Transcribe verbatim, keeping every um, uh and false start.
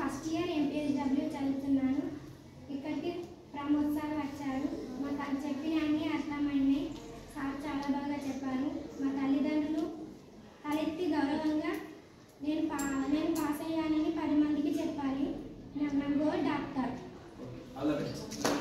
First year MPHW చదువుతున్నాను. ఇక్కడికి Pramod sir వచ్చారు. మాకు చెప్పిన అన్నీ అర్థమైనాయి. సార్ చాలా బాగా చెప్పారు. మా తల్లిదండ్రులు తలెత్తి గౌరవంగా నేను పా నేను పాస్ అయ్యానని పది మందికి చెప్పాలి. నా గోల్ డాక్టర్.